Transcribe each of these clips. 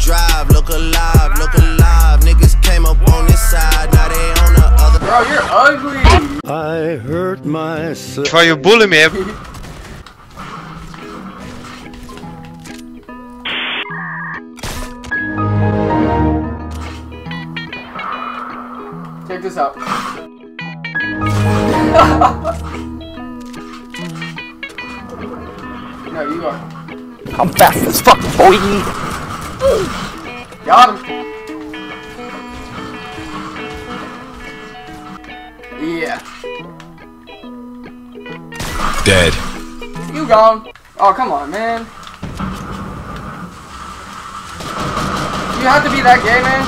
drive. Look alive, look alive. Niggas came up on this side, now they on the other. Bro, you're ugly. I hurt myself. Why you bully me? Check this out. No, you are. I'm fast as fuck, boy. Got him. Yeah. Dead. You gone. Oh, come on, man. You have to be that gay, man.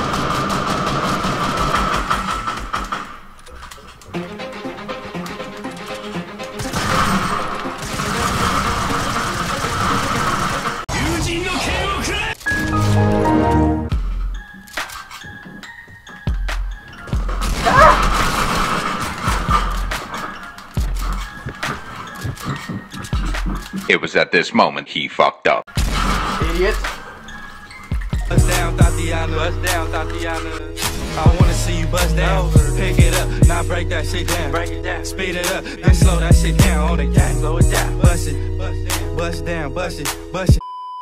It was at this moment he fucked up. Idiot. Bust down, Tatiana. Bust down, Tatiana. I wanna see you bust down. Pick it up, now break that shit down. Break it down. Speed it up, then slow that shit down on the gas. Slow it down. Bust it, bust down, bust it, bust it.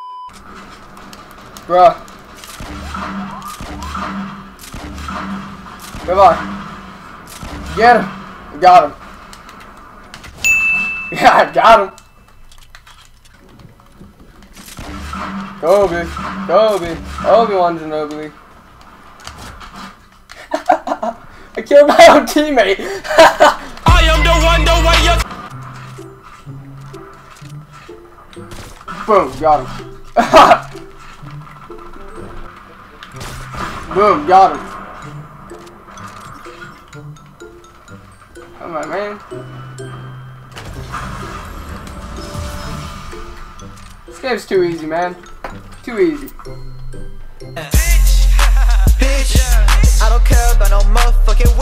Bruh. Come on. Get him. I got him. Yeah, I got him. Kobe. Kobe. Obi-Wan Kenobi. I killed my own teammate. I am the one, the way you. Boom, got him. Boom, got him. Come on, man. This game's too easy, man. Too easy. Bitch, I don't care about no motherfucking